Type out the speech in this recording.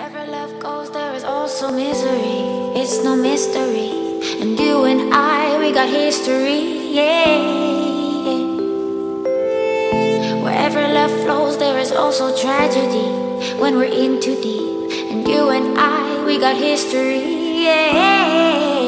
Wherever love goes, there is also misery. It's no mystery. And you and I, we got history, yeah. Wherever love flows, there is also tragedy. When we're in too deep. And you and I, we got history, yeah.